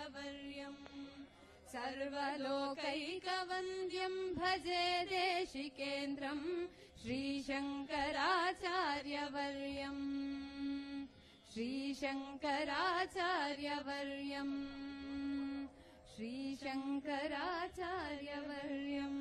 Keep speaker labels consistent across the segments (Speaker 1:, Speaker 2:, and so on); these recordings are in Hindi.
Speaker 1: शङ्कराचार्यवर्यम् सर्वलोकैकवन्द्यम् भजे देशिकेन्द्रम् श्रीशङ्कराचार्यवर्यम् श्रीशङ्कराचार्यवर्यम् श्रीशङ्कराचार्यवर्यम्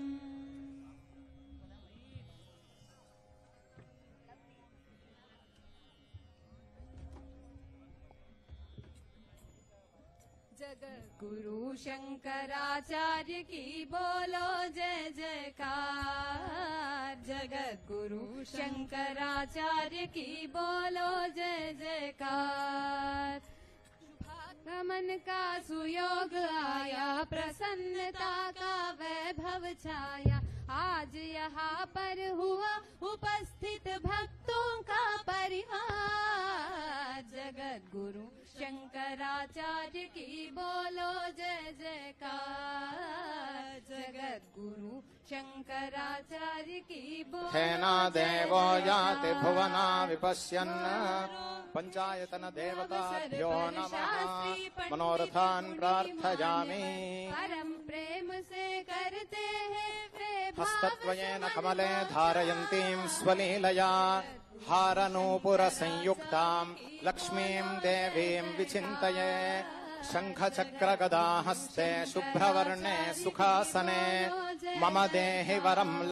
Speaker 1: जगद्गुरु शंकराचार्य की बोलो जय जयकार। जगद्गुरु शंकराचार्य की बोलो जय जयकार। गमन का सुयोग आया, प्रसन्नता का वैभव छाया। आज यहाँ पर हुआ उपस्थित भक्तों का परिवार। जगद्गुरु शंकराचार्य की बोलो जय जयकार। जगद्गुरु शंकराचार्य की बोलो
Speaker 2: हेना देवो याति भुवना विपश्यन् पंचायतन देवताभ्यो नमः मनोरथान् प्रार्थयामि।
Speaker 1: परम प्रेम से करते हैं
Speaker 2: हस्तद्वयेन कमले धारयन्तीं स्वलीलया हारनूपुर संयुक्ताम् लक्ष्मीम् देवीम् विचिन्तये। शङ्खचक्रगदाहस्ते शुभ्रवर्णे सुखासने मम देहि वरम्